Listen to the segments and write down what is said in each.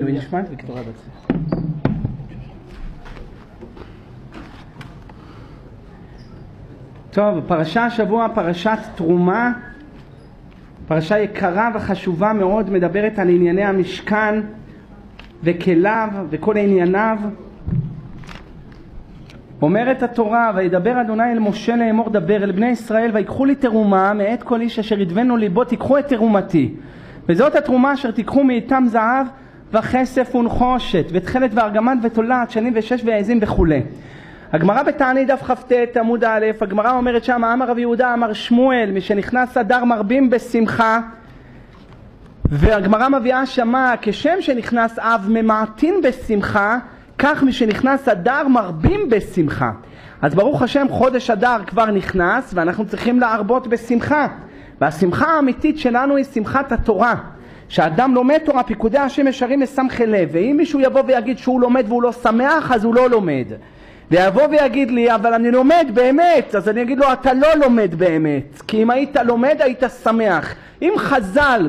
ונשמעת וכתורה בצלך. טוב, פרשה השבוע, פרשת תרומה, פרשה יקרה וחשובה מאוד, מדברת על ענייני המשכן וכליו וכל ענייניו. אומרת התורה, וידבר אדוני אל משה לאמור דבר אל בני ישראל, ויקחו לי תרומה מאת כל איש אשר ידבנו ליבו, תיקחו את תרומתי. וזאת התרומה אשר תיקחו מאיתם זהב וכסף ונחושת ותכלת וארגמן ותולעת שנים ושש ועזים וכו'. הגמרא בתענית דף כ"ט עמוד א', הגמרא אומרת שם, אמר רבי יהודה אמר שמואל, משנכנס אדר מרבים בשמחה. והגמרא מביאה שמה, כשם שנכנס אב ממעטין בשמחה, כך משנכנס אדר מרבים בשמחה. אז ברוך השם חודש אדר כבר נכנס ואנחנו צריכים להרבות בשמחה. והשמחה האמיתית שלנו היא שמחת התורה. שהאדם לומד תורה, פיקודי השם ישרים משמחי לב. ואם מישהו יבוא ויגיד שהוא לומד והוא לא שמח, אז הוא לא לומד. ויבוא ויגיד לי, אבל אני לומד באמת, אז אני אגיד לו, אתה לא לומד באמת. כי אם היית לומד, היית שמח. אם חז"ל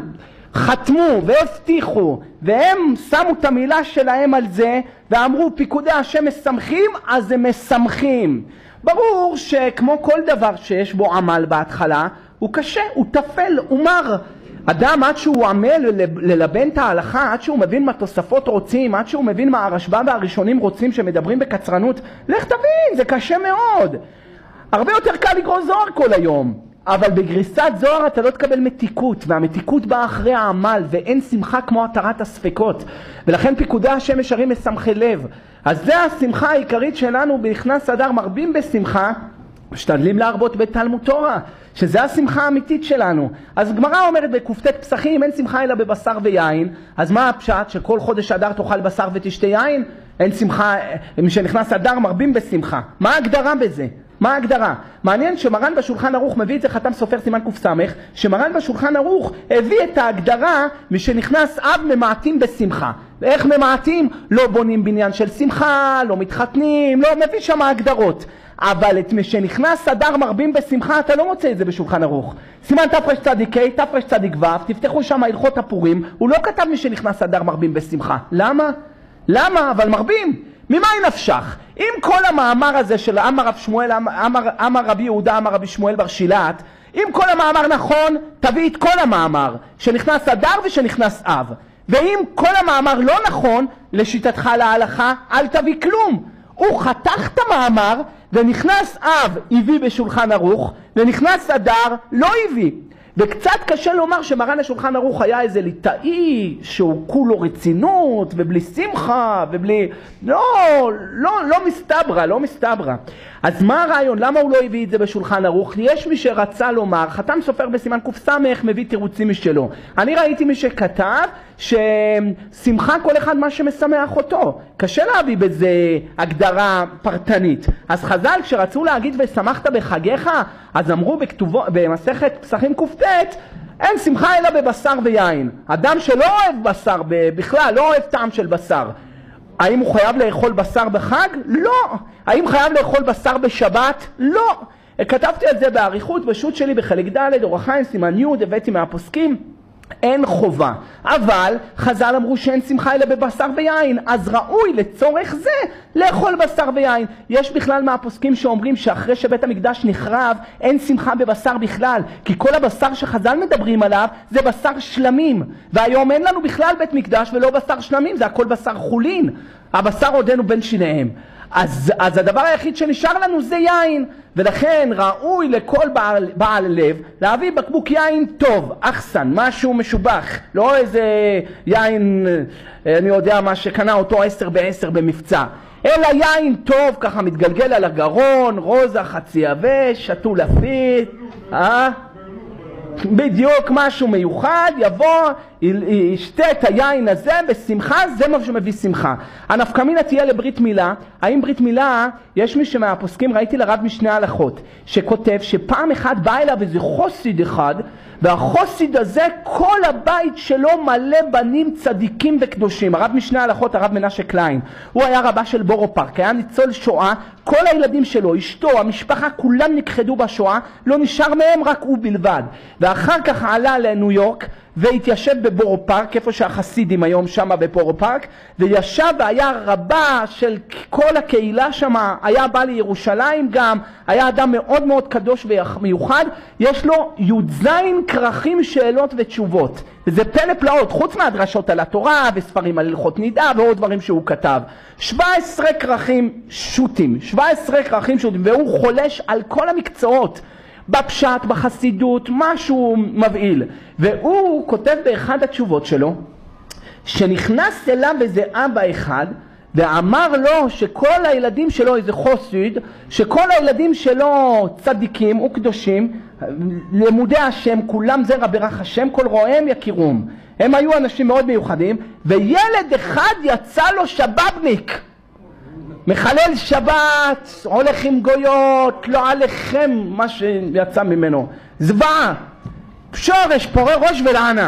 חתמו והבטיחו, והם שמו את המילה שלהם על זה, ואמרו, פיקודי השם משמחים, אז הם משמחים. ברור שכמו כל דבר שיש בו עמל בהתחלה, הוא קשה, הוא תפל, הוא מר. אדם עד שהוא עמל ללבן את ההלכה, עד שהוא מבין מה תוספות רוצים, עד שהוא מבין מה הרשב"א והראשונים רוצים שמדברים בקצרנות, לך תבין, זה קשה מאוד. הרבה יותר קל לקרוא זוהר כל היום, אבל בגריסת זוהר אתה לא תקבל מתיקות, והמתיקות באה אחרי העמל, ואין שמחה כמו התרת הספקות, ולכן פיקודי השם ישרים משמחי לב. אז זה השמחה העיקרית שלנו בכנס אדר מרבים בשמחה, משתדלים להרבות בתלמוד תורה, שזה השמחה האמיתית שלנו. אז גמרא אומרת בקופטת פסחים, אין שמחה אלא בבשר ויין. אז מה הפשט? שכל חודש אדר תאכל בשר ותשתה יין? אין שמחה, משנכנס אדר מרבים בשמחה. מה ההגדרה בזה? מה ההגדרה? מעניין שמרן בשולחן ערוך מביא את זה, חתם סופר סימן קס"מ, שמרן בשולחן ערוך הביא את ההגדרה משנכנס אב ממעטים בשמחה. ואיך ממעטים? לא בונים בניין של שמחה, לא מתחתנים, לא מביא שם הגדרות. אבל את משנכנס אדר מרבים בשמחה אתה לא מוצא את זה בשולחן ערוך. סימן תרצ"ק, תרצ"ו, תפתחו שם הלכות הפורים, הוא לא כתב משנכנס אדר מרבים בשמחה. למה? למה? אבל מרבים. ממה נפשך? אם כל המאמר הזה של אמר רב שמואל, אמר רבי יהודה, אמר רבי שמואל בר שילת, אם כל המאמר נכון, תביא את כל המאמר, שנכנס אדר ושנכנס אב. ואם כל המאמר לא נכון, לשיטתך להלכה, אל תביא כלום. הוא חתך את המאמר, ונכנס אב הביא בשולחן ערוך, ונכנס אדר לא הביא. וקצת קשה לומר שמרן השולחן ערוך היה איזה ליטאי שהוא כולו רצינות ובלי שמחה ובלי... לא מסתברא, לא מסתברא. אז מה הרעיון? למה הוא לא הביא את זה בשולחן ערוך? יש מי שרצה לומר, חתם סופר בסימן קס"מ מביא תירוצים משלו. אני ראיתי מי שכתב ששמחה כל אחד מה שמשמח אותו. קשה להביא בזה הגדרה פרטנית. אז חז"ל כשרצו להגיד ושמחת בחגיך, אז אמרו במסכת פסחים ק"ט, אין שמחה אלא בבשר ויין. אדם שלא אוהב בשר בכלל, לא אוהב טעם של בשר, האם הוא חייב לאכול בשר בחג? לא. האם חייב לאכול בשר בשבת? לא. כתבתי את זה בעריכות בשו"ת שלי בחלק ד' אור החיים סימן י', הבאתי מהפוסקים, אין חובה. אבל חז"ל אמרו שאין שמחה אלא בבשר ויין, אז ראוי לצורך זה לאכול בשר ויין. יש בכלל מהפוסקים שאומרים שאחרי שבית המקדש נחרב אין שמחה בבשר בכלל, כי כל הבשר שחז"ל מדברים עליו זה בשר שלמים, והיום אין לנו בכלל בית מקדש ולא בשר שלמים, זה הכל בשר חולין, הבשר עודנו בין שיניהם. אז הדבר היחיד שנשאר לנו זה יין, ולכן ראוי לכל בעל לב להביא בקבוק יין טוב, אחסן, משהו משובח, לא איזה יין, אני יודע מה שקנה אותו 10 ב-10 במבצע, אלא יין טוב, ככה מתגלגל על הגרון, רוזה, חצי יבש, שתו לפית, בדיוק משהו מיוחד, יבוא, ישתה את היין הזה בשמחה, זה מה שמביא שמחה. הנפקמינה תהיה לברית מילה. האם ברית מילה, יש מי שמהפוסקים, ראיתי לרב משני הלכות, שכותב שפעם אחד בא אליו איזה חוסיד אחד, והחוסיד הזה כל הבית שלו מלא בנים צדיקים וקדושים. הרב משני הלכות, הרב מנשה קליין, הוא היה רבה של בורו פארק, היה ניצול שואה, כל הילדים שלו, אשתו, המשפחה, כולם נכחדו בשואה, לא נשאר מהם רק הוא בלבד. ואחר כך עלה לניו יורק והתיישב בבורו פארק, איפה שהחסידים היום שם בבורו פארק, וישב והיה רבה של כל הקהילה שם, היה בא לירושלים גם, היה אדם מאוד מאוד קדוש ומיוחד, יש לו י"ז כרכים שאלות ותשובות, וזה פלא פלאות, חוץ מהדרשות על התורה וספרים על הלכות נידה ועוד דברים שהוא כתב. 17 כרכים שוטים, 17 כרכים שוטים, והוא חולש על כל המקצועות, בפשט, בחסידות, משהו מבהיל. והוא כותב באחד התשובות שלו, שנכנס אליו איזה אבא אחד, ואמר לו שכל הילדים שלו, איזה חסיד, שכל הילדים שלו צדיקים וקדושים, לימודי השם, כולם זרע ברך השם, כל רואיהם יכירום. הם היו אנשים מאוד מיוחדים, וילד אחד יצא לו שבבניק. מחלל שבת, הולך עם גויות, לא עליכם מה שיצא ממנו. זוועה, שורש, פורה ראש ולענה.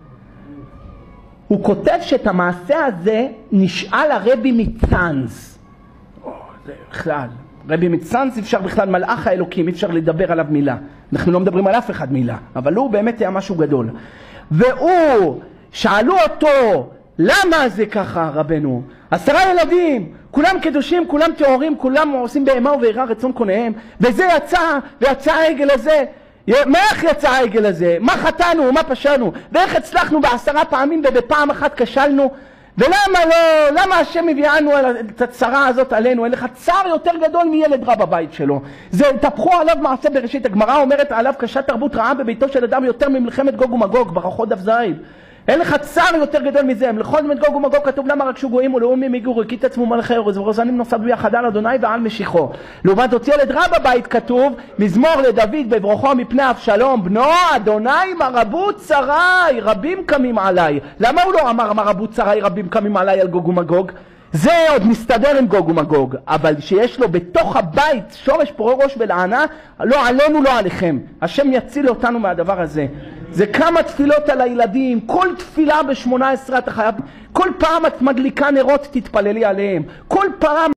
הוא כותב שאת המעשה הזה נשאל הרבי מצאנז. זה בכלל, רבי מצאנז אפשר בכלל מלאך האלוקים, אפשר לדבר עליו מילה. אנחנו לא מדברים על אף אחד מילה, אבל הוא באמת היה משהו גדול. והוא, שאלו אותו, למה זה ככה רבנו? 10 ילדים, כולם קדושים, כולם טהורים, כולם עושים בהמה וביראה רצון קוניהם, וזה ויצא העגל הזה. מה איך יצא העגל הזה? מה חטאנו? מה פשענו? ואיך הצלחנו ב10 פעמים ובפעם אחת כשלנו? ולמה לא? למה השם מביאנו את הצרה הזאת עלינו? אין לך צער יותר גדול מילד רע בבית שלו. זה תפחו עליו מעשה בראשית. הגמרא אומרת עליו קשה תרבות רעה בביתו של אדם יותר ממלחמת גוג ומגוג, ברכות דף ז'. אין לך צער יותר גדול מזה. מלכות מגוג ומגוג כתוב למה רכשו גויים ולאומים יגורו, כי תעצמו מלכי ארץ ורוזנים נוסד ביחד על אדוני ועל משיחו. לעומת זאת ילד רע בבית כתוב מזמור לדוד בברוכו מפני אבשלום, בנו אדוני מרבו צרי רבים קמים עליי. למה הוא לא אמר מרבו צרי רבים קמים עליי על גוג ומגוג? זה עוד מסתדר עם גוג ומגוג, אבל שיש לו בתוך הבית שורש פורה ראש ולענה, לא עלינו לא עליכם. השם יציל אותנו מהדבר הזה. זה כמה תפילות על הילדים, כל תפילה ב18 אתה חייב, כל פעם את מדליקה נרות תתפללי עליהם, כל פעם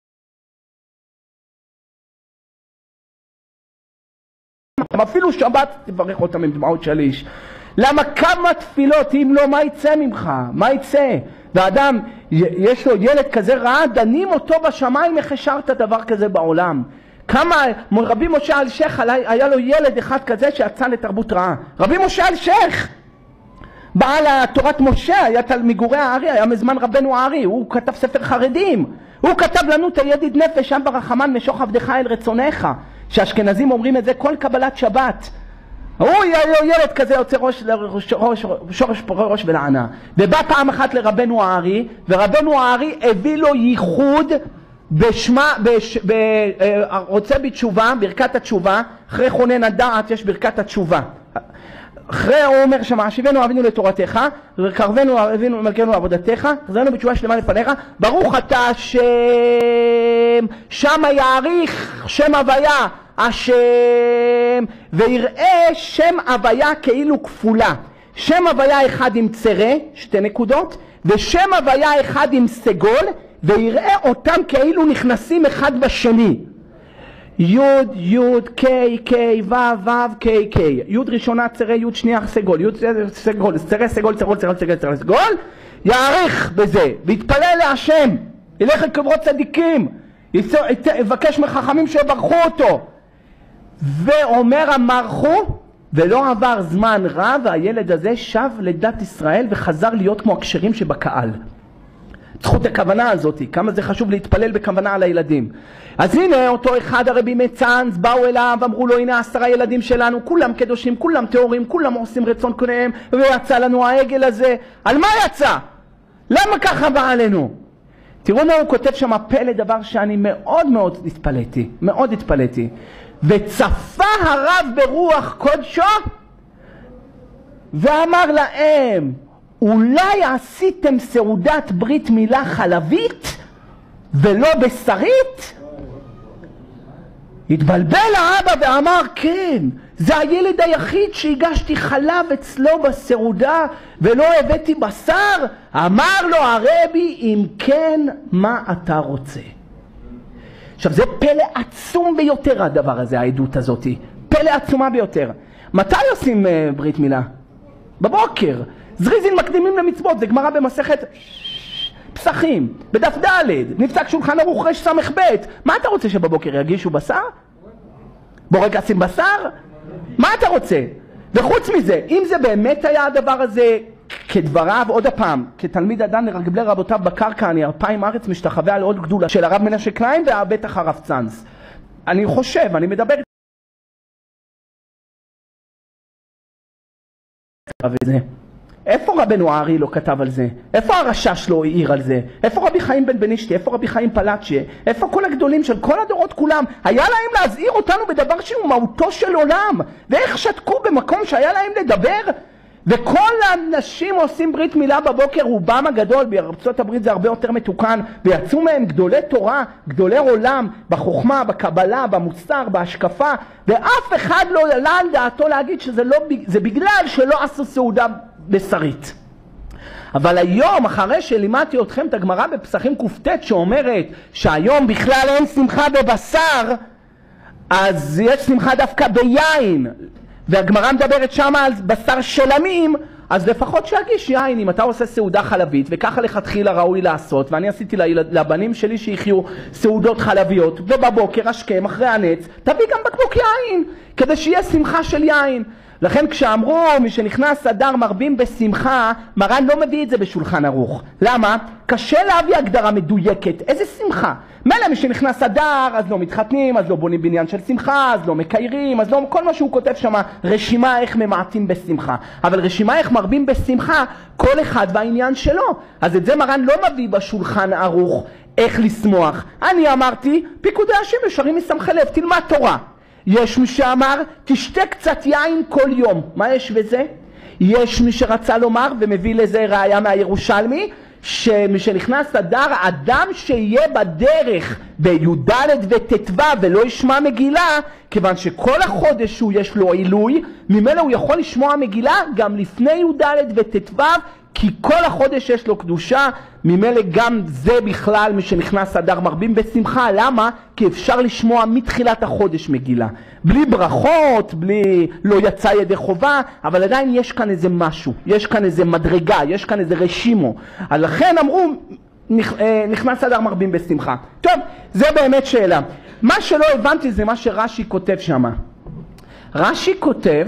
אפילו שבת תברך אותם עם דמעות של איש. למה כמה תפילות? אם לא, מה יצא ממך? מה יצא? ואדם יש לו ילד כזה רע, דנים אותו בשמיים איך השארת דבר כזה בעולם. כמה, רבי משה אלשיך היה לו ילד אחד כזה שיצא לתרבות רעה. רבי משה אלשיך בעל תורת משה, היה מגורי הארי, היה מזמן רבנו הארי, הוא כתב ספר חרדים, הוא כתב לנו את הידיד נפש שם ברחמן משוך עבדך אל רצונך, שהאשכנזים אומרים את זה כל קבלת שבת. הוא ילד כזה יוצא שורש פורה ראש ולענה. ובא פעם אחת לרבנו הארי, ורבנו הארי הביא לו ייחוד רוצה בתשובה, ברכת התשובה, אחרי חונן הדעת יש ברכת התשובה. אחרי הוא אומר שמעשיבנו אבינו לתורתך, וקרבנו אבינו מלכנו לעבודתך, חזרנו בתשובה שלמה לפניך, ברוך אתה השם, שם יעריך שם הוויה, השם, ויראה שם הוויה כאילו כפולה. שם הוויה אחד עם צרה, 2 נקודות, ושם הוויה אחד עם סגול, ויראה אותם כאילו נכנסים אחד בשני. יוד, יוד, קי, קי, וו, וו, קי, קי. יוד ראשונה צרה, יוד שנייה סגול, יוד סגול, צרה, סגול, צרול, צרול, צרול, צרול, סגול. יעריך בזה, ויתפלל להשם, ילך לקברות צדיקים, יבקש מחכמים שיברכו אותו. ואומר אמרכו, ולא עבר זמן רב, והילד הזה שב לדת ישראל וחזר להיות כמו הכשרים שבקהל. זכות הכוונה הזאת, כמה זה חשוב להתפלל בכוונה על הילדים. אז הנה אותו אחד הרבי מצאנז באו אליו ואמרו לו הנה 10 ילדים שלנו, כולם קדושים, כולם טהורים, כולם עושים רצון קוניהם, ויצא לנו העגל הזה. על מה יצא? למה ככה בא עלינו? תראו מה הוא כותב שם פלא, דבר שאני מאוד מאוד התפלאתי, מאוד התפלאתי. וצפה הרב ברוח קודשו ואמר להם, אולי עשיתם סעודת ברית מילה חלבית ולא בשרית? התבלבל האבא ואמר, כן, זה הילד היחיד שהגשתי חלב אצלו בסעודה ולא הבאתי בשר. אמר לו הרבי, אם כן, מה אתה רוצה? עכשיו זה פלא עצום ביותר הדבר הזה, העדות הזאת. פלא עצומה ביותר. מתי עושים ברית מילה? בבוקר. זריזין מקדימים למצוות, זה גמרא במסכת פסחים, בדף ד', נפסק שולחן ערוך ר' סמך ב'. מה אתה רוצה שבבוקר יגישו בשר? בורקסים בשר? מה אתה רוצה? וחוץ מזה, אם זה באמת היה הדבר הזה כדבריו, עוד הפעם, כתלמיד אדן לרגלי רבותיו בקרקע, אני 2000 ארץ משתחווה על עוד גדולה של הרב מנשה קליין ובטח הרב צאנז. אני חושב, אני מדבר וזה. איפה רבנו הארי לא כתב על זה? איפה הרשש לא העיר על זה? איפה רבי חיים בן בנישתי? איפה רבי חיים פלאצ'ה? איפה כל הגדולים של כל הדורות כולם? היה להם להזהיר אותנו בדבר שהוא מהותו של עולם. ואיך שתקו במקום שהיה להם לדבר? וכל האנשים עושים ברית מילה בבוקר, רובם הגדול, בארצות הברית זה הרבה יותר מתוקן, ויצאו מהם גדולי תורה, גדולי עולם, בחוכמה, בקבלה, במוסר, בהשקפה, ואף אחד לא עלה על דעתו להגיד שזה בגלל שלא עשו סעודה בשרית. אבל היום, אחרי שלימדתי אתכם את הגמרא בפסחים קופטט שאומרת שהיום בכלל אין שמחה בבשר, אז יש שמחה דווקא ביין, והגמרא מדברת שם על בשר שלמים, אז לפחות שיגיש יין. אם אתה עושה סעודה חלבית, וככה לכתחילה ראוי לעשות, ואני עשיתי לבנים שלי שיחיו סעודות חלביות, ובבוקר השכם אחרי הנץ, תביא גם בקבוק יין, כדי שיהיה שמחה של יין. לכן כשאמרו מי שנכנס אדר מרבים בשמחה, מרן לא מביא את זה בשולחן ערוך. למה? קשה להביא הגדרה מדויקת. איזה שמחה? מילא מי שנכנס אדר, אז לא מתחתנים, אז לא בונים בניין של שמחה, אז לא מקיירים, אז לא, כל מה שהוא כותב שם, רשימה איך ממעטים בשמחה. אבל רשימה איך מרבים בשמחה, כל אחד והעניין שלו. אז את זה מרן לא מביא בשולחן ערוך, איך לשמוח. אני אמרתי, פיקודי השם ישרים משמחי לב, תלמד תורה. יש מי שאמר, תשתה קצת יין כל יום. מה יש בזה? יש מי שרצה לומר, ומביא לזה ראיה מהירושלמי, שמי שנכנס אדר, אדם שיהיה בדרך בי"ד וט"ו ולא ישמע מגילה, כיוון שכל החודש שהוא יש לו עילוי, ממילא הוא יכול לשמוע מגילה גם לפני י"ד וט"ו, כי כל החודש יש לו קדושה, ממילא גם זה בכלל מי שנכנס אדר מרבים בשמחה. למה? כי אפשר לשמוע מתחילת החודש מגילה. בלי ברכות, בלי לא יצא ידי חובה, אבל עדיין יש כאן איזה משהו, יש כאן איזה מדרגה, יש כאן איזה רשימו. אז לכן אמרו, נכנס אדר מרבים בשמחה. טוב, זה באמת שאלה. מה שלא הבנתי זה מה שרש"י כותב שם. רש"י כותב,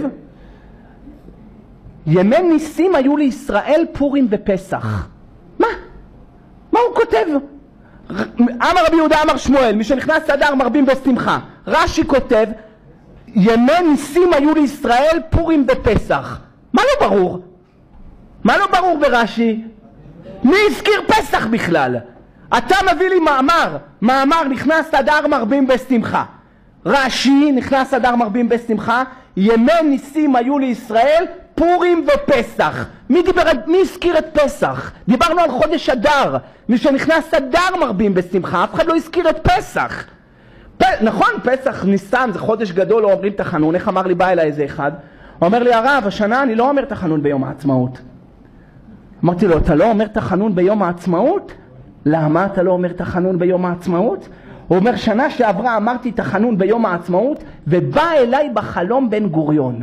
ימי ניסים היו לישראל פורים ופסח. מה? מה הוא כותב? אמר רבי יהודה אמר שמואל, מי שנכנס אדר מרבים בשמחה. רש"י כותב, ימי ניסים היו לישראל פורים ופסח. מה לא ברור? מה לא ברור ברש"י? מי הזכיר פסח בכלל? אתה מביא לי מאמר נכנס אדר מרבים בשמחה. רש"י נכנס אדר מרבים בשמחה, ימי ניסים היו לישראל פורים ופסח. מי הזכיר את פסח? דיברנו על חודש אדר. מי שנכנס אדר מרבים בשמחה, אף אחד לא הזכיר את פסח. נכון, פסח, ניסן, זה חודש גדול, לא אומרים תחנון. איך אמר לי, בא אליי איזה אחד, הוא אומר לי, הרב, השנה אני לא אומר תחנון ביום העצמאות. אמרתי לו, אתה לא אומר תחנון ביום העצמאות? למה אתה לא אומר תחנון ביום העצמאות? הוא אומר, שנה שעברה אמרתי תחנון ביום העצמאות, ובא אליי בחלום בן גוריון.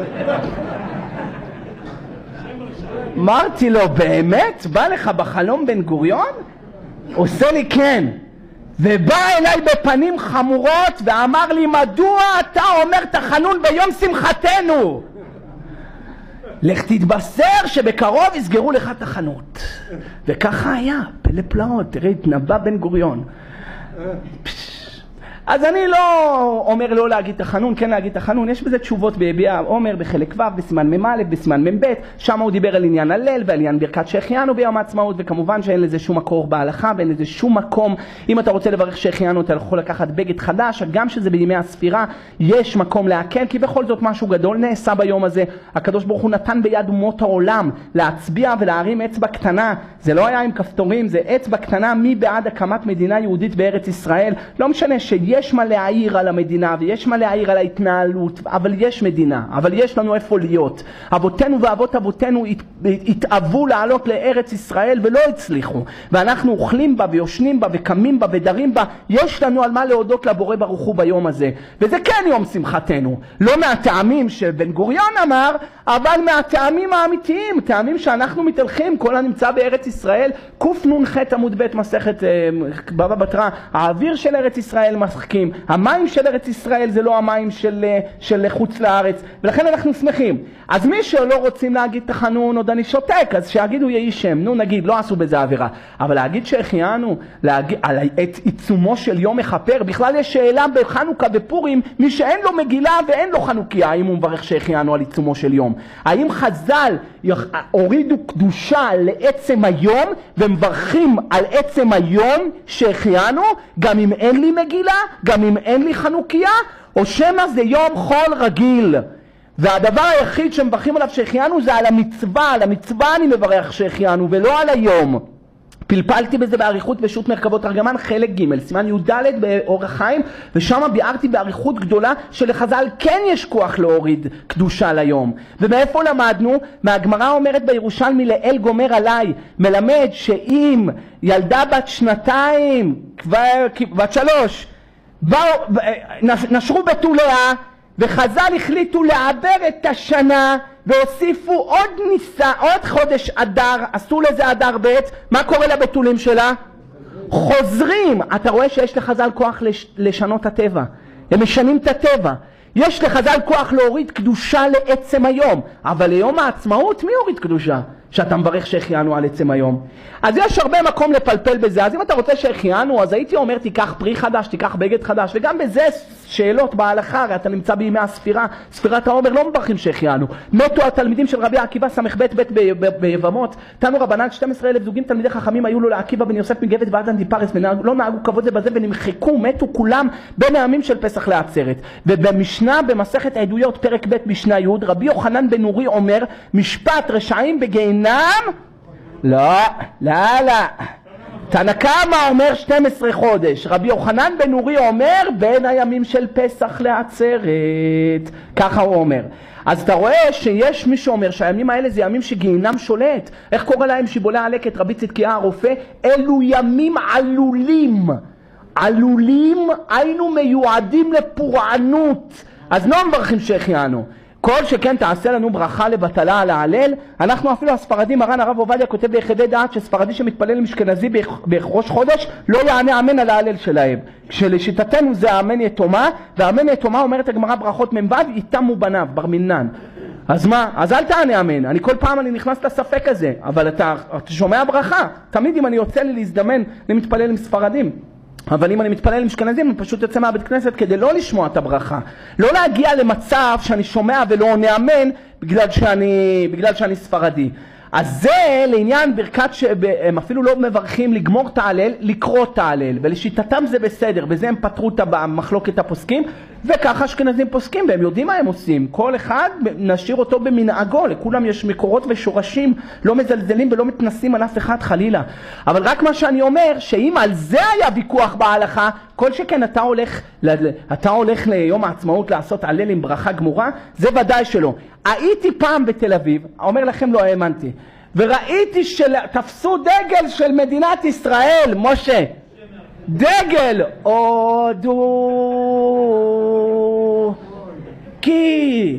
אמרתי לו, באמת? בא לך בחלום בן גוריון? עושה לי כן. ובא אליי בפנים חמורות ואמר לי, מדוע אתה אומר תחנון ביום שמחתנו? לך תתבשר שבקרוב יסגרו לך תחנות. וככה היה, פלא פלאות, תראה, התנבא בן גוריון. אז אני לא אומר לא להגיד תחנון, כן להגיד תחנון. יש בזה תשובות ביביע עומר בחלק ו' בסימן מ"א, בסימן מ"ב. שם הוא דיבר על עניין הלל ועל עניין ברכת שהחיינו ביום העצמאות, וכמובן שאין לזה שום מקור בהלכה ואין לזה שום מקום. אם אתה רוצה לברך שהחיינו אתה יכול לקחת בגד חדש, גם שזה בימי הספירה יש מקום להקל, כי בכל זאת משהו גדול נעשה ביום הזה. הקדוש ברוך הוא נתן ביד אומות העולם להצביע ולהרים אצבע קטנה. זה לא היה עם כפתורים, זה אצבע קטנה. מי בעד הקמת מדינה יהודית בארץ ישראל? לא משנה שיש ויש מה להעיר על המדינה, ויש מה להעיר על ההתנהלות, אבל יש מדינה, אבל יש לנו איפה להיות. אבותינו ואבות אבותינו התאהבו לעלות לארץ ישראל ולא הצליחו, ואנחנו אוכלים בה ויושנים בה וקמים בה ודרים בה. יש לנו על מה להודות לבורא ברוך הוא ביום הזה, וזה כן יום שמחתנו, לא מהטעמים שבן גוריון אמר, אבל מהטעמים האמיתיים, טעמים שאנחנו מתהלכים. כל הנמצא בארץ ישראל, קנ"ח עמוד ב' מסכת בבא בתרא, האוויר של ארץ ישראל משחקים, המים של ארץ ישראל זה לא המים של חוץ לארץ, ולכן אנחנו שמחים. אז מי שלא רוצים להגיד תחנון עוד אני שותק, אז שיגידו יהי שם, נו נגיד, לא עשו בזה עבירה, אבל להגיד שהחיינו על עיצומו של יום מכפר, בכלל יש שאלה בחנוכה בפורים, מי שאין לו מגילה ואין לו חנוכיה, האם הוא מברך שהחיינו על עיצומו של יום? האם חז"ל הורידו קדושה לעצם היום ומברכים על עצם היום שהחיינו, גם אם אין לי מגילה, גם אם אין לי חנוכיה, או שמא זה יום חול רגיל? והדבר היחיד שמברכים עליו שהחיינו זה על המצווה, על המצווה אני מברך שהחיינו ולא על היום. פלפלתי בזה בעריכות בשו"ת מרכבות תרגמן חלק ג' סימן י"ד באור החיים, ושם ביארתי בעריכות גדולה שלחז"ל כן יש כוח להוריד קדושה ליום. ומאיפה למדנו? מהגמרא אומרת בירושלמי לאל גומר עליי, מלמד שאם ילדה בת 2 בת 3 נשרו בתוליה וחז"ל החליטו לעבר את השנה והוסיפו עוד חודש אדר, עשו לזה אדר ב', מה קורה לבתולים שלה? חוזרים. אתה רואה שיש לחז"ל כוח לשנות הטבע, הם משנים את הטבע. יש לחז"ל כוח להוריד קדושה לעצם היום, אבל ליום העצמאות מי הוריד קדושה? שאתה מברך שהחיינו על עצם היום. אז יש הרבה מקום לפלפל בזה. אז אם אתה רוצה שהחיינו, אז הייתי אומר תיקח פרי חדש, תיקח בגד חדש, וגם בזה שאלות בהלכה, הרי אתה נמצא בימי הספירה, ספירת העומר לא מברכים שהחיינו. מתו התלמידים של רבי עקיבא סמך ב' ביבמות, תנו רבנן 12,000 זוגים תלמידי חכמים היו לו לעקיבא בן יוסף מגבת ועד אנטיפרס, ולא נהגו כבוד זה בזה ונמחקו, מתו כולם בין הימים של פסח לעצרת. ובמשנה במסכת עדויות פרק ב' משנה י' רבי יוחנן בן נורי אומר משפט רשעים בגיהינום לא. תנא קמא אומר 12 חודש, רבי יוחנן בן נורי אומר בין הימים של פסח לעצרת, ככה הוא אומר. אז אתה רואה שיש מי שאומר שהימים האלה זה ימים שגיהינם שולט. איך קורא להם שיבולי הלקט רבי צדקיה הרופא? אלו ימים עלולים, עלולים היינו מיועדים לפורענות, אז לא מברכים שהחיינו. כל שכן תעשה לנו ברכה לבטלה על ההלל. אנחנו אפילו הספרדים, מרן הרב עובדיה כותב ביחידי דעת שספרדי שמתפלל עם אשכנזי בראש חודש לא יענה אמן על ההלל שלהם, כשלשיטתנו זה אמן יתומה, ואמן יתומה אומרת הגמרא ברכות מ"ו יתמו בניו בר מינן. אז מה? אז אל תענה אמן. אני כל פעם אני נכנס לספק הזה, אבל אתה שומע ברכה. תמיד אם אני יוצא לי להזדמן למתפלל עם ספרדים, אבל אם אני מתפלל עם אשכנזים, אני פשוט יוצא מהבית כנסת כדי לא לשמוע את הברכה. לא להגיע למצב שאני שומע ולא עונה אמן בגלל שאני ספרדי. אז זה לעניין ברכת שהם אפילו לא מברכים לגמור את ההלל, לקרוא את ההלל. ולשיטתם זה בסדר, בזה הם פתרו את המחלוקת הפוסקים, וככה אשכנזים פוסקים, והם יודעים מה הם עושים. כל אחד נשאיר אותו במנהגו, לכולם יש מקורות ושורשים, לא מזלזלים ולא מתנסים על אף אחד חלילה. אבל רק מה שאני אומר, שאם על זה היה ויכוח בהלכה, כל שכן אתה הולך ליום העצמאות לעשות הלל עם ברכה גמורה, זה ודאי שלא. הייתי פעם בתל אביב, אומר לכם לא האמנתי, וראיתי שתפסו דגל של מדינת ישראל, משה, דגל הודו כי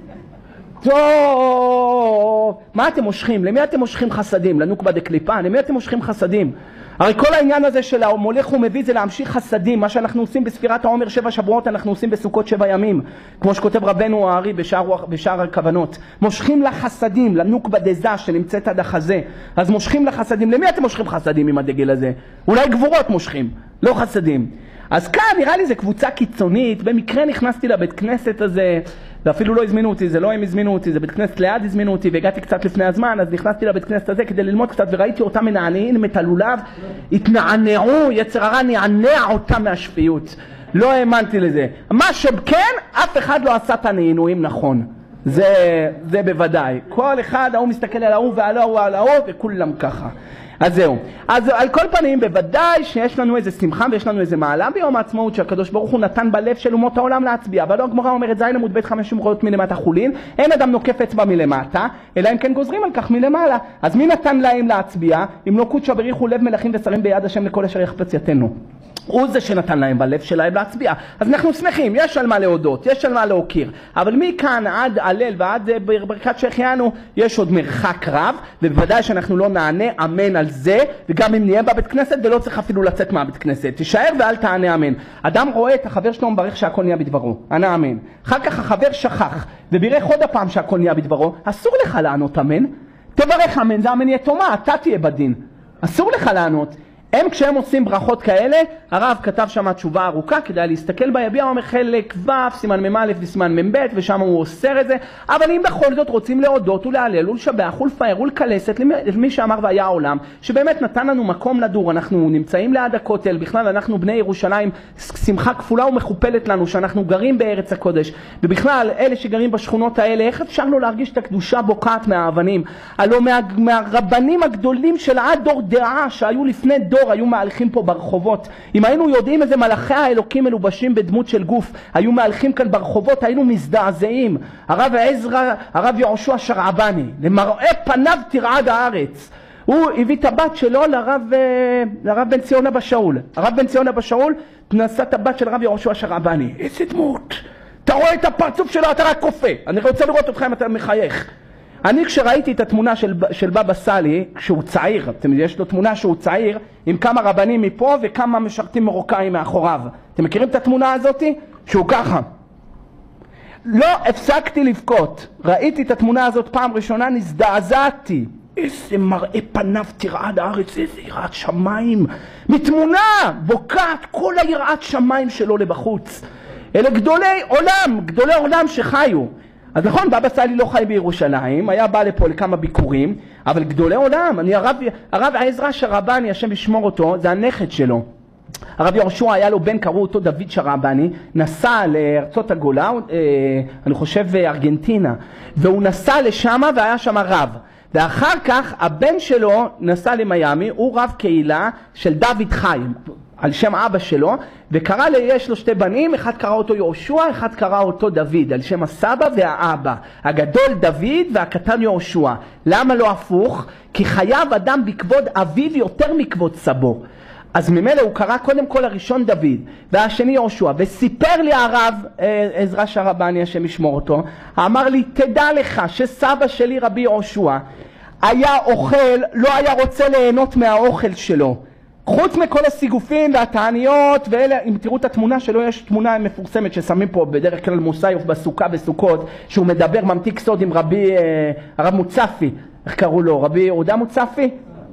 טוב. מה אתם מושכים? למי אתם מושכים חסדים? לנוקבה דקליפה? למי אתם מושכים חסדים? הרי כל העניין הזה של המולך ומביא זה להמשיך חסדים. מה שאנחנו עושים בספירת העומר 7 שבועות אנחנו עושים בסוכות 7 ימים, כמו שכותב רבנו הארי בשער הכוונות. מושכים לחסדים, לנוקבה דזה שנמצאת עד החזה, אז מושכים לחסדים. למי אתם מושכים חסדים עם הדגל הזה? אולי גבורות מושכים, לא חסדים. אז כאן נראה לי זה קבוצה קיצונית. במקרה נכנסתי לבית כנסת הזה, ואפילו לא הזמינו אותי, זה לא הם הזמינו אותי, זה בית כנסת ליד הזמינו אותי, והגעתי קצת לפני הזמן, אז נכנסתי לבית כנסת הזה כדי ללמוד קצת, וראיתי אותם מנענעים את הלולב, התנענעו, יצר הרע נענע אותם מהשפיות. לא האמנתי לזה. מה שכן, אף אחד לא עשה את הנענועים נכון. זה בוודאי. כל אחד, ההוא מסתכל על ההוא ועל ההוא ועל ההוא, וכולם ככה. אז זהו. אז על כל פנים, בוודאי שיש לנו איזה שמחה ויש לנו איזה מעלה ביום העצמאות שהקדוש ברוך הוא נתן בלב של אומות העולם להצביע. אבל הגמרא אומרת, זין עמוד ב' 5 רואות מלמטה חולין, אין אדם נוקף אצבע מלמטה, אלא אם כן גוזרים על כך מלמעלה. אז מי נתן להם להצביע? אם לא קודשא בריחו לב מלכים ושרים ביד השם לכל אשר יחפץ יתנו. הוא זה שנתן להם בלב שלהם להצביע. אז אנחנו שמחים, יש על מה להודות, יש על מה להוקיר. אבל מכאן עד הלל ועד ברכת שהחיינו, יש עוד מרחק רב, ובוודאי שאנחנו לא נענה אמן על זה, וגם אם נהיה בבית כנסת ולא צריך אפילו לצאת מהבית כנסת. תישאר ואל תענה אמן. אדם רואה את החבר שלו מברך שהכל נהיה בדברו, ענה אמן. אחר כך החבר שכח, ובירך עוד הפעם שהכל נהיה בדברו, אסור לך לענות אמן. תברך אמן, זה אמן יתומה, אתה תהיה בדין. אסור לך לענות. הם כשהם עושים ברכות כאלה, הרב כתב שם תשובה ארוכה, כדאי להסתכל ביביע, הוא אומר חלק ו' סימן מ"א וסימן מ"ב, ושם הוא אוסר את זה, אבל אם בכל זאת רוצים להודות ולהלל ולשבח ולפאר ולקלסת למי שאמר והיה העולם, שבאמת נתן לנו מקום לדור, אנחנו נמצאים ליד הכותל, בכלל אנחנו בני ירושלים, שמחה כפולה ומכופלת לנו שאנחנו גרים בארץ הקודש, ובכלל אלה שגרים בשכונות האלה, איך אפשר לא להרגיש את הקדושה בוקעת מהאבנים? הלוא מהרבנים הגדולים של עד דור דעה שהיו לפני דור, היו מהלכים פה ברחובות. אם היינו יודעים איזה מלאכי האלוקים מלובשים בדמות של גוף היו מהלכים כאן ברחובות, היינו מזדעזעים. הרב עזרא, הרב יהושע שרעבני, למראה פניו תרעד הארץ. הוא הביא את הבת שלו לרב בן ציון אבא שאול. הרב בן ציון אבא שאול נשא את הבת של הרב יהושע שרעבני. איזה דמות. אתה רואה את הפרצוף שלו, אתה רק קופא. אני רוצה לראות אותך אם אתה מחייך. אני כשראיתי את התמונה של בבא סאלי, כשהוא צעיר, יש לו תמונה שהוא צעיר, עם כמה רבנים מפה וכמה משרתים מרוקאים מאחוריו. אתם מכירים את התמונה הזאת? שהוא ככה. לא הפסקתי לבכות. ראיתי את התמונה הזאת פעם ראשונה, נזדעזעתי. איזה מראה פניו תרעד הארץ, איזה יראת שמיים. מתמונה בוקעת כל היראת שמיים שלו לבחוץ. אלה גדולי עולם שחיו. אז נכון, בבא סאלי לא חי בירושלים, היה בא לפה לכמה ביקורים, אבל גדולי עולם, הרב עזרא שרעבני, השם ישמור אותו, זה הנכד שלו. הרב יהושע היה לו בן, קראו אותו דוד שרעבני, נסע לארצות הגולה, אני חושב ארגנטינה, והוא נסע לשם והיה שם רב. ואחר כך הבן שלו נסע למיימי, הוא רב קהילה של דוד חיים, על שם אבא שלו, וקרא יש לו 2 בנים, אחד קרא אותו יהושע, אחד קרא אותו דוד, על שם הסבא והאבא. הגדול דוד והקטן יהושע. למה לא הפוך? כי חייב אדם בכבוד אביו יותר מכבוד סבו. אז ממילא הוא קרא קודם כל הראשון דוד, והשני יהושע, וסיפר לי הרב עזרא שרעבני, השם ישמור אותו, אמר לי, תדע לך שסבא שלי רבי יהושע היה אוכל, לא היה רוצה ליהנות מהאוכל שלו. חוץ מכל הסיגופים והתעניות ואלה, אם תראו את התמונה שלו, יש תמונה מפורסמת ששמים פה בדרך כלל מוסיוף בסוכה בסוכות, שהוא מדבר, ממתיק סוד עם הרב מוצפי, איך קראו לו? רבי יהודה מוצפי?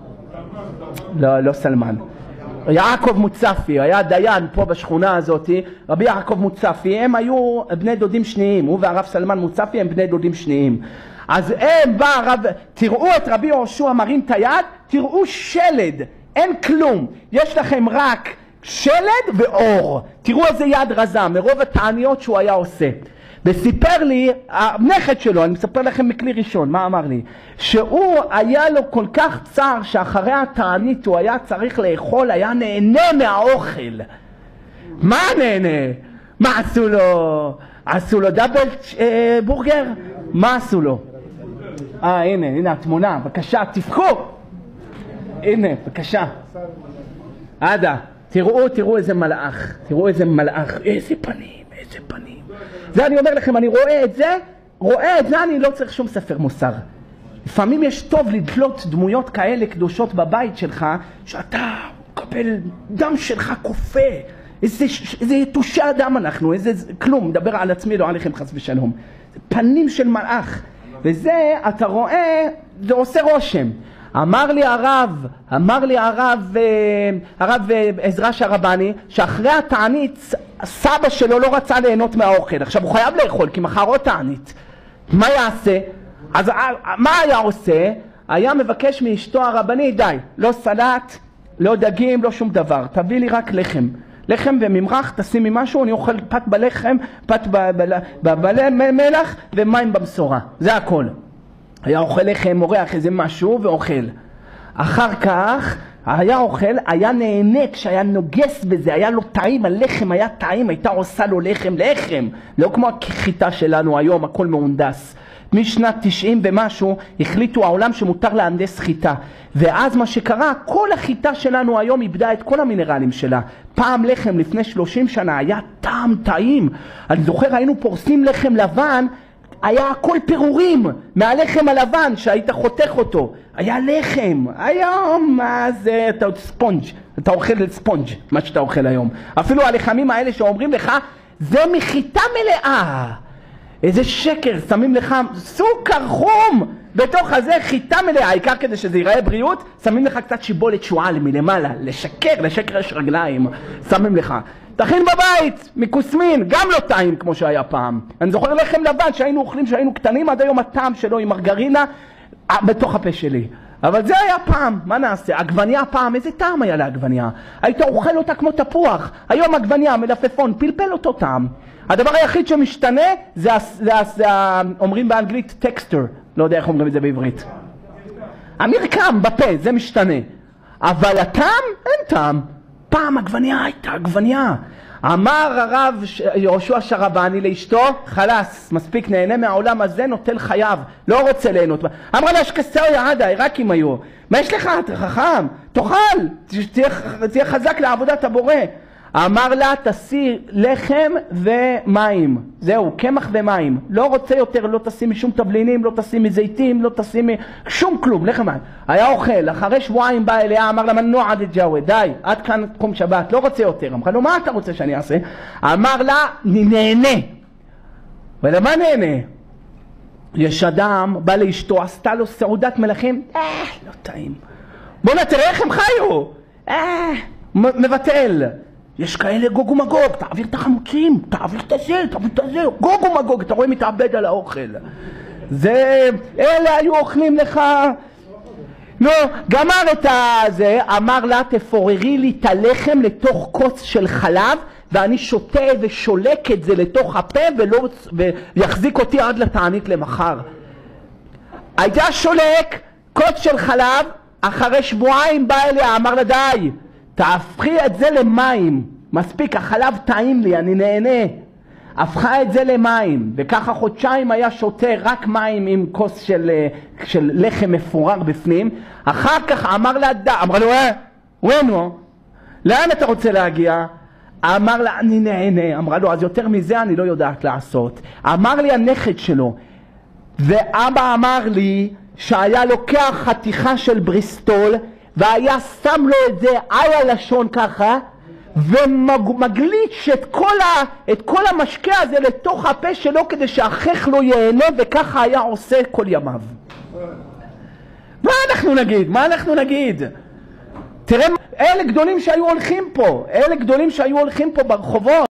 לא סלמן. יעקב מוצפי, היה דיין פה בשכונה הזאת, רבי יעקב מוצפי, הם היו בני דודים שניים, הוא והרב סלמן מוצפי הם בני דודים שניים. אז הם בא הרב, תראו את רבי יהושע מרים את היד, תראו שלד, אין כלום, יש לכם רק שלד ואור. תראו איזה יד רזה, מרוב התעניות שהוא היה עושה. וסיפר לי, הנכד שלו, אני מספר לכם מכלי ראשון, מה אמר לי? שהוא היה לו כל כך צער שאחרי התענית הוא היה צריך לאכול, היה נהנה מהאוכל. מה נהנה? מה עשו לו? עשו לו דאבל בורגר? מה עשו לו? הנה התמונה, בבקשה, תפקו. הנה, בבקשה. עדה, תראו איזה מלאך, איזה פנים. זה אני אומר לכם, אני רואה את זה, אני לא צריך שום ספר מוסר. לפעמים יש טוב לדלות דמויות כאלה קדושות בבית שלך, שאתה מקבל דם שלך קופא. איזה יתושי אדם אנחנו, כלום, מדבר על עצמי, לא עליכם חס ושלום. פנים של מלאך. וזה, אתה רואה, זה עושה רושם. אמר לי הרב עזרא שרעבני, שאחרי התענית, סבא שלו לא רצה ליהנות מהאוכל. עכשיו הוא חייב לאכול, כי מחר עוד תענית. מה יעשה? אז מה היה עושה? היה מבקש מאשתו הרבני, די, לא סלט, לא דגים, לא שום דבר. תביא לי רק לחם וממרח, תשימי משהו, אני אוכל פת בלחם, פת במלח ומים במשורה. זה הכל. היה אוכל לחם, מורח איזה משהו ואוכל. אחר כך היה אוכל, היה נהנה כשהיה נוגס בזה, היה לו טעים, הלחם היה טעים, הייתה עושה לו לחם, לא כמו החיטה שלנו היום, הכל מהונדס. משנת 90 ומשהו החליטו העולם שמותר להנדס חיטה, ואז מה שקרה, כל החיטה שלנו היום איבדה את כל המינרלים שלה. פעם לחם לפני 30 שנה היה טעם טעים, אני זוכר היינו פורסים לחם לבן, היה הכל פירורים מהלחם הלבן שהיית חותך אותו, היה לחם. היום מה זה, אתה ספונג', אתה אוכל ספונג' מה שאתה אוכל היום. אפילו הלחמים האלה שאומרים לך זה מחיטה מלאה, איזה שקר, שמים לך סוכר חום בתוך הזה, חיטה מלאה, העיקר כדי שזה ייראה בריאות, שמים לך קצת שיבולת שועל מלמעלה, לשקר יש רגליים, שמים לך. תכין בבית, מקוסמין, גם לא טעים כמו שהיה פעם. אני זוכר לחם לבן שהיינו אוכלים, שהיינו קטנים, עד היום הטעם שלו עם מרגרינה בתוך הפה שלי. אבל זה היה פעם, מה נעשה? עגבניה פעם, איזה טעם היה לעגבניה? היית אוכל אותה כמו תפוח. היום עגבניה, מלפפון, פלפל אותו טעם. הדבר היחיד שמשתנה זה אומרים באנגלית טקסטר, לא יודע איך אומרים את זה בעברית. המרקם בפה, זה משתנה. אבל הטעם, אין טעם. פעם עגבניה הייתה עגבניה. אמר הרב יהושע שרבני לאשתו, חלס, מספיק, נהנה מהעולם הזה, נוטל חייו, לא רוצה ליהנות. אמרה לה, שקסאו יעדה, עיראקים היו. מה יש לך, אתה חכם? תאכל, תהיה חזק לעבודת הבורא. אמר לה, תשיא לחם ומים, זהו, קמח ומים, לא רוצה יותר, לא תשים משום תבלינים, לא תשים מזיתים, לא תשים שום כלום, לחם מים. היה אוכל, אחרי שבועיים בא אליה, אמר לה, מנוע עד ג'אווה, די, עד כאן תחום שבת, לא רוצה יותר. אמר לו, מה אתה רוצה שאני אעשה? אמר לה, נהנה. ולמה נהנה? יש אדם, בא לאשתו, עשתה לו סעודת מלכים, לא טעים. בוא נתראה איך הם חיו. מבטל. יש כאלה גוג ומגוג, תעביר את החמוצים, תעביר את זה, גוג ומגוג, אתה רואה מתעבד על האוכל. אלה היו אוכלים לך. נו, גמר את זה, אמר לה, תפוררי לי את הלחם לתוך קוץ של חלב, ואני שותה ושולק את זה לתוך הפה, ויחזיק אותי עד לתענית למחר. הייתה שולק קוץ של חלב, אחרי שבועיים בא אליה, אמר לה, די, תהפכי את זה למים, מספיק, החלב טעים לי, אני נהנה. הפכה את זה למים, וככה חודשיים היה שותה רק מים עם כוס של לחם מפורר בפנים. אחר כך אמר לה, אמרה לו, ונו, לאן אתה רוצה להגיע? אמר לה, אני נהנה. אמרה לו, אז יותר מזה אני לא יודעת לעשות. אמר לי הנכד שלו, ואבא אמר לי שהיה לוקח חתיכה של בריסטול, והיה שם לו את זה על הלשון ככה, ומגליץ' את כל המשקה הזה לתוך הפה שלו כדי שהחך לא ייהנה, וככה היה עושה כל ימיו. מה אנחנו נגיד? תראה, אלה גדולים שהיו הולכים פה, ברחובות.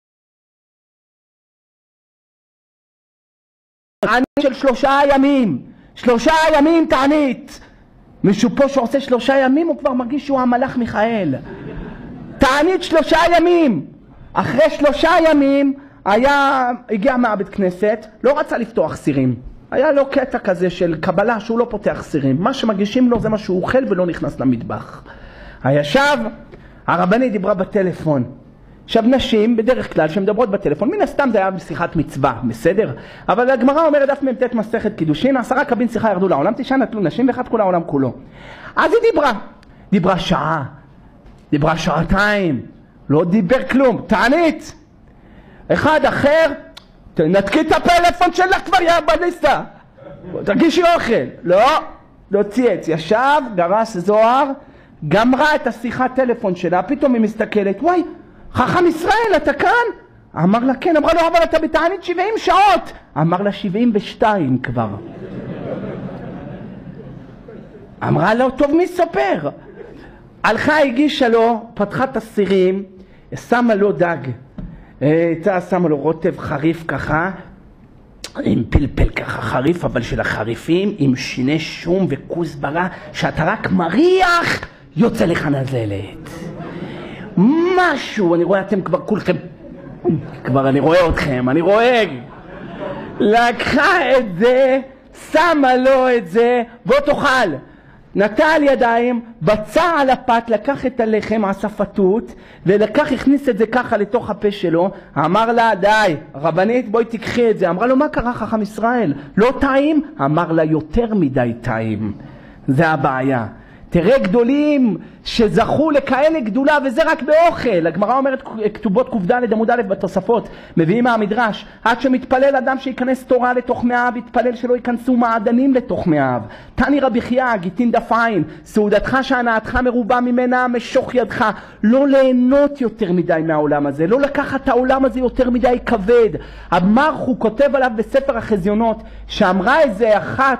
תענית של 3 ימים תענית. מישהו פה שעושה 3 ימים הוא כבר מרגיש שהוא המלאך מיכאל. תענית 3 ימים. אחרי 3 ימים הגיע מהבית כנסת, לא רצה לפתוח סירים. היה לו קטע כזה של קבלה שהוא לא פותח סירים. מה שמגישים לו זה מה שהוא אוכל ולא נכנס למטבח. הישב, הרבני דיברה בטלפון. עכשיו נשים בדרך כלל שמדברות בטלפון, מן הסתם זה היה בשיחת מצווה, בסדר? אבל הגמרא אומרת דף מ"ט מסכת קידושין, 10 קבין שיחה ירדו לעולם, 9 נטלו נשים ואחד כל העולם כולו. אז היא דיברה שעה, דיברה שעתיים, לא דיבר כלום, תענית. אחד אחר, תנתקי את הפלאפון שלך כבר, יא בליסטה, תרגישי אוכל. לא צייץ, ישב, גרס זוהר, גמרה את השיחת טלפון שלה, פתאום היא מסתכלת, וואי, חכם ישראל, אתה כאן? אמר לה כן. אמרה לו, אבל אתה בתענית 70 שעות. אמר לה 72 כבר. אמרה לו, טוב, מי סופר? הלכה, הגישה לו, פתחה את הסירים, שמה לו דג. שמה לו רוטב חריף ככה, עם פלפל ככה חריף, אבל של החריפים, עם שיני שום וכוסברה, שאתה רק מריח, יוצא לך נזלת. משהו, אני רואה אתם כבר כולכם, כבר אני רואה אתכם, לקחה את זה, שמה לו את זה, בוא תאכל. נטל ידיים, בצע על הפת, לקח את הלחם, הספתות, ולקח, הכניס את זה ככה לתוך הפה שלו, אמר לה, די, רבנית, בואי תקחי את זה. אמרה לו, מה קרה חכם ישראל? לא טעים? אמר לה, יותר מדי טעים. זה הבעיה. תראה גדולים שזכו לכאלה גדולה, וזה רק באוכל. הגמרא אומרת, כתובות ק"ד עמוד א' בתוספות, מביאים מהמדרש, עד שמתפלל אדם שיכנס תורה לתוך מאיו, יתפלל שלא ייכנסו מעדנים לתוך מאיו. תני רבי חייא, גיטין דף עין, סעודתך שהנאתך מרובה ממנה, משוך ידך. לא ליהנות יותר מדי מהעולם הזה, לא לקחת את העולם הזה יותר מדי כבד. המרח הוא כותב עליו בספר החזיונות, שאמרה איזה אחת,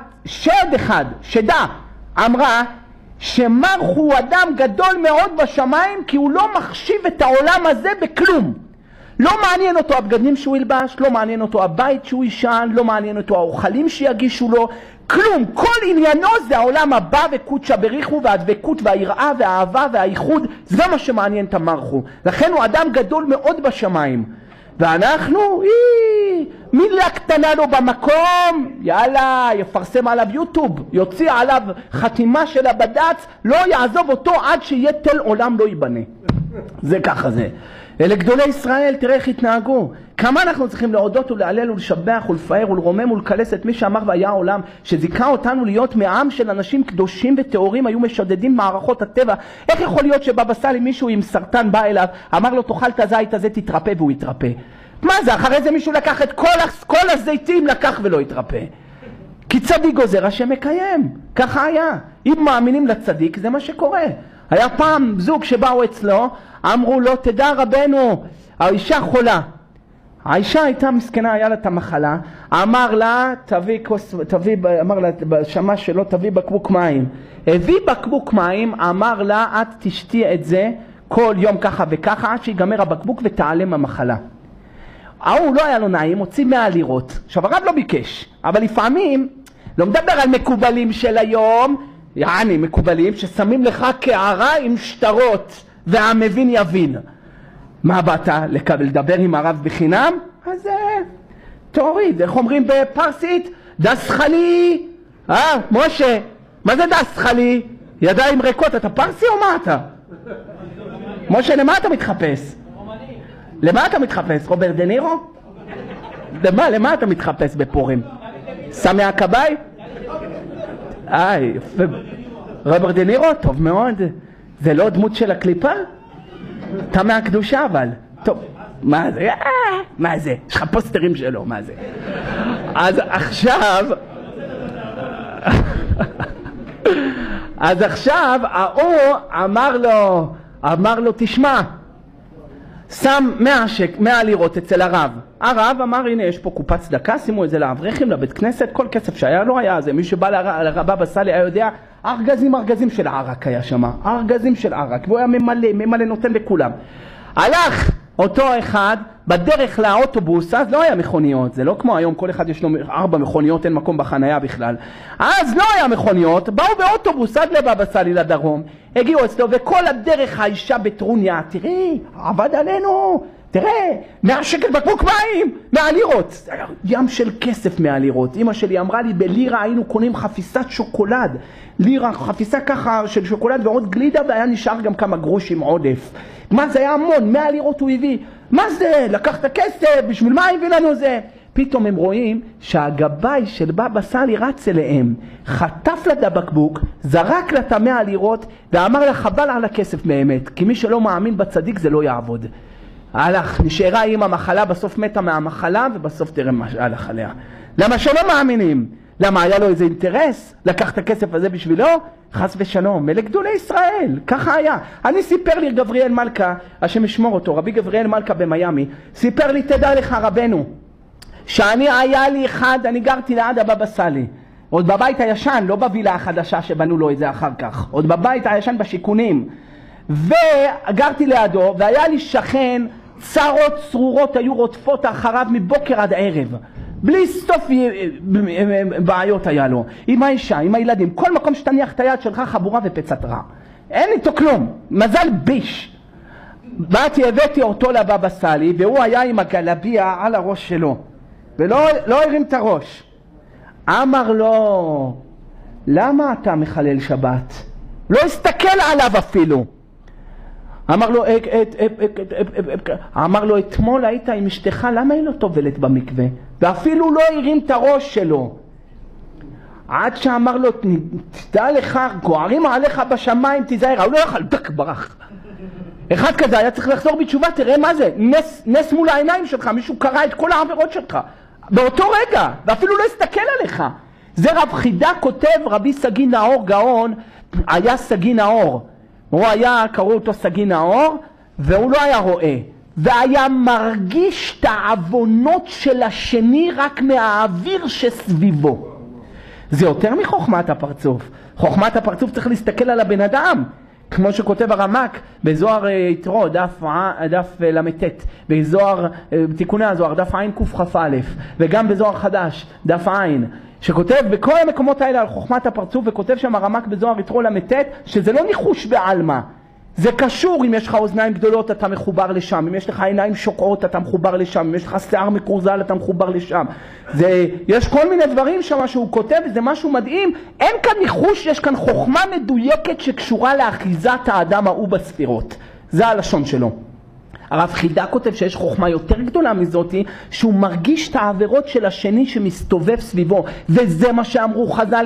שדה, אמרה, שמרח הוא אדם גדול מאוד בשמיים, כי הוא לא מחשיב את העולם הזה בכלום. לא מעניין אותו הבגדים שהוא ילבש, לא מעניין אותו הבית שהוא ישן, לא מעניין אותו האוכלים שיגישו לו, כלום. כל עניינו זה העולם הבא וקודשא בריחו, והדבקות והיראה והאהבה והייחוד, זה מה שמעניין את המרח הוא. לכן הוא אדם גדול מאוד בשמיים. ואנחנו, מילה קטנה לו במקום, יאללה, יפרסם עליו יוטיוב, יוציא עליו חתימה של הבד"ץ, לא יעזוב אותו עד שיהיה תל עולם לא ייבנה. זה ככה זה. אלה גדולי ישראל, תראה איך התנהגו. כמה אנחנו צריכים להודות ולהלל ולשבח ולפאר ולרומם ולקלס את מי שאמר והיה העולם, שזיכה אותנו להיות מעם של אנשים קדושים וטהורים, היו משדדים מערכות הטבע. איך יכול להיות שבבא סאלי מישהו עם סרטן בא אליו, אמר לו תאכל את הזית הזה תתרפא, והוא יתרפא? מה זה? אחרי זה מישהו לקח את כל הזיתים, לקח ולא יתרפא. כי צדיק גוזר השם מקיים. ככה היה. אם מאמינים לצדיק זה מה שקורה. היה פעם זוג שבאו אצלו, אמרו לו, תדע רבנו, האישה חולה. האישה הייתה מסכנה, היה לה את המחלה, אמר לה, אמר לה בשמש שלו, תביא בקבוק מים. הביא בקבוק מים, אמר לה, את תשתי את זה כל יום ככה וככה, עד שיגמר הבקבוק ותעלם המחלה. הוא לא היה לו נעים, הוציא 100 לירות. עכשיו הרב לא ביקש, אבל לפעמים, לא מדבר על מקובלים של היום, יעני מקובלים ששמים לך קערה עם שטרות, והמבין יבין. מה באת? לדבר עם הרב בחינם? אז תוריד, איך אומרים בפרסית? דס חלי. משה, מה זה דס חלי? ידיים ריקות, אתה פרסי או מה אתה? משה, למה אתה מתחפש? למה אתה מתחפש? רוברט דה נירו? למה אתה מתחפש בפורים? סמי הקבאי? יפה. רוברט דה נירו? טוב מאוד. זה לא דמות של הקליפה? אתה מהקדושה אבל. טוב, מה זה? מה זה? יש לך פוסטרים שלו, מה זה? אז עכשיו הוא אמר לו, תשמע, שם 100 לירות אצל הרב. הרב אמר, הנה יש פה קופת צדקה, שימו את זה לאברכים, לבית כנסת, כל כסף שהיה לא היה זה. מי שבא לרבא בסאלי היה יודע, ארגזים של ערק היה שם, ארגזים של ערק, והוא היה ממלא נותן לכולם. הלך אותו אחד בדרך לאוטובוס, אז לא היה מכוניות, זה לא כמו היום, כל אחד יש לו 4 מכוניות, אין מקום בחנייה בכלל. אז לא היה מכוניות, באו באוטובוס עד לבבא סאלי לדרום, הגיעו אצלו, וכל הדרך האישה בטרוניה, תראי, עבד עלינו, תראה, 100 שקל בקבוק מים, 100 לירות, ים של כסף 100 לירות. אמא שלי אמרה לי, בלירה היינו קונים חפיסת שוקולד, לירה, חפיסה ככה של שוקולד ועוד גלידה, והיה נשאר גם כמה גרושים עודף. מה זה היה המון, 100 לירות הוא הביא. מה זה? לקח את הכסף, בשביל מה הביא לנו זה? פתאום הם רואים שהגבאי של בבא סאלי רץ אליהם, חטף לה את הבקבוק, זרק לה את 100 לירות, ואמר לה חבל על הכסף באמת, כי מי שלא מאמין בצדיק זה לא יעבוד. הלך, נשארה עם המחלה, בסוף מתה מהמחלה, ובסוף תראה מה הלך עליה. למה שלא מאמינים? למה היה לו איזה אינטרס? לקח את הכסף הזה בשבילו? חס ושלום, אלה גדולי ישראל, ככה היה. אני סיפר לי גבריאל מלכה, השם ישמור אותו, רבי גבריאל מלכה במיימי, סיפר לי, תדע לך רבנו, שאני היה לי אחד, אני גרתי ליד הבבא סאלי, עוד בבית הישן, לא בווילה החדשה שבנו לו את זה אחר כך, עוד בבית הישן בשיכונים, וגרתי לידו, והיה לי שכן, צרות צרורות היו רודפות אחריו מבוקר עד ערב, בלי סוף בעיות היה לו, עם האישה, עם הילדים, כל מקום שתניח את היד שלך חבורה ופצת רע, אין איתו כלום, מזל ביש. באתי, הבאתי אותו לבבא סאלי, והוא היה עם הגלביה על הראש שלו, ולא הרים את הראש. אמר לו, למה אתה מחלל שבת? לא הסתכל עליו אפילו. אמר לו, אתמול היית עם אשתך, למה היא לא טובלת במקווה? ואפילו לא הרים את הראש שלו. עד שאמר לו, תדע לך, גוערים עליך בשמיים, תיזהר. הוא לא יכל, דק ברח. אחד כזה היה צריך לחזור בתשובה, תראה מה זה, נס מול העיניים שלך, מישהו קרא את כל העבירות שלך. באותו רגע, ואפילו לא הסתכל עליך. זה רב חידה כותב, רבי סגי נאור גאון, היה סגי נאור. הוא היה, קראו אותו סגי נאור, והוא לא היה רואה. והיה מרגיש את העוונות של השני רק מהאוויר שסביבו. זה יותר מחוכמת הפרצוף. חוכמת הפרצוף צריך להסתכל על הבן אדם. כמו שכותב הרמק בזוהר יתרו, דף למתת, בזוהר, בתיקוני הזוהר, דף עין קכ"א, וגם בזוהר חדש, דף עין, שכותב בכל המקומות האלה על חוכמת הפרצוף, וכותב שם הרמק בזוהר יתרו למתת, שזה לא ניחוש בעלמא. זה קשור, אם יש לך אוזניים גדולות אתה מחובר לשם, אם יש לך עיניים שוקעות אתה מחובר לשם, אם יש לך שיער מקורזל אתה מחובר לשם. יש כל מיני דברים שם שהוא כותב, וזה משהו מדהים. אין כאן ניחוש, יש כאן חוכמה מדויקת שקשורה לאחיזת האדם ההוא בספירות. זה הלשון שלו. הרב חידה כותב שיש חוכמה יותר גדולה מזאתי, שהוא מרגיש את העבירות של השני שמסתובב סביבו, וזה מה שאמרו חז"ל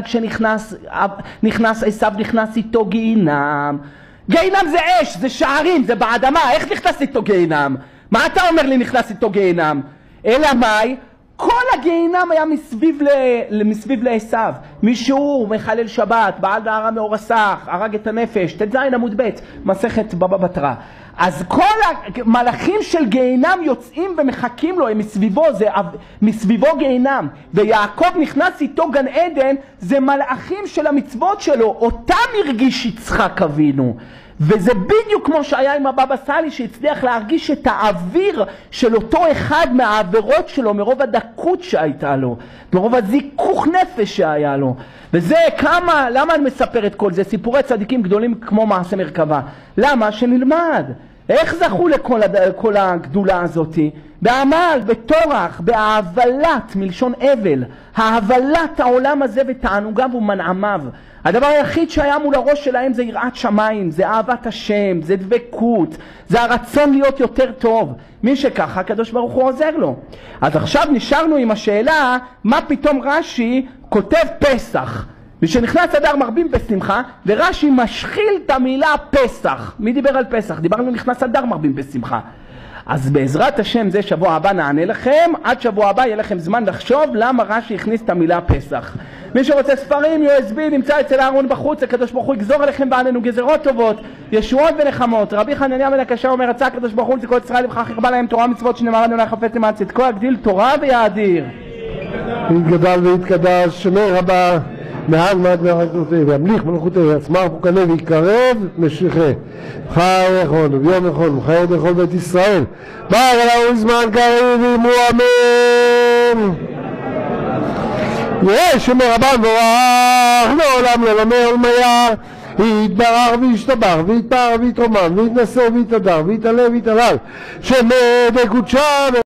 כשנכנס עשיו, נכנס איתו גיהינם. גיהינם זה אש, זה שערים, זה באדמה, איך נכנס איתו גיהינם? מה אתה אומר לי נכנס איתו גיהינם? אלא מאי? כל הגיהינם היה מסביב לעשיו. מישהו מחלל שבת, בעל דהרה מאורסך, הרג את הנפש, תז עמוד ב', מסכת בבא בתרא. אז כל המלאכים של גיהינם יוצאים ומחכים לו, הם מסביבו גיהינם. ויעקב נכנס איתו גן עדן, זה מלאכים של המצוות שלו, אותם הרגיש יצחק אבינו. וזה בדיוק כמו שהיה עם הבבא סאלי, שהצליח להרגיש את האוויר של אותו אחד מהעבירות שלו, מרוב הדקות שהייתה לו, מרוב הזיכוך נפש שהיה לו. וזה כמה, למה אני מספר את כל זה? סיפורי צדיקים גדולים כמו מעשה מרכבה. למה? שנלמד. איך זכו לכל הגדולה הזאת? בעמל, בתורח, בהעבלת, מלשון אבל. העבלת העולם הזה ותענוגיו ומנעמיו. הדבר היחיד שהיה מול הראש שלהם זה יראת שמיים, זה אהבת השם, זה דבקות, זה הרצון להיות יותר טוב. מי שככה, הקדוש ברוך הוא עוזר לו. אז עכשיו נשארנו עם השאלה, מה פתאום רש"י כותב פסח? ושנכנס אדר מרבים בשמחה, ורש"י משחיל את המילה פסח. מי דיבר על פסח? דיברנו נכנס אדר מרבים בשמחה. אז בעזרת השם זה שבוע הבא נענה לכם, עד שבוע הבא יהיה לכם זמן לחשוב למה רש"י הכניס את המילה פסח. מי שרוצה ספרים, USB נמצא אצל אהרון בחוץ, הקדוש ברוך הוא יגזור עליכם בעלינו גזרות טובות, ישועות ונחמות. רבי חנניה בן עקשיא אומר, רצה הקדוש ברוך הוא לכל ישראל לבחר הרבה להם תורה ומצוות שנאמר אדוני חפץ למען צדקו יגדיל תורה ויאדיר. יתגדל ויתקדש שמי רבה מעל מעט מלכותי וימליך מלכותי ויצמח פוקנה ויקרב משיחה חי יכול וביום יכול וחי בכל בית ישראל בא אליהו זמן קריב ואמרו אמן. יש שמרבן בורך לעולם לעולמי עולמיה, יתברך וישתבח ויתפאר ויתרומם ויתנשא ויתהדר ויתעלה ויתהלל שמי בקודשה